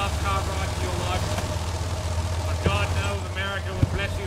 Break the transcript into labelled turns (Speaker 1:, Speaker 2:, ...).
Speaker 1: last car ride of your life. But God knows America will bless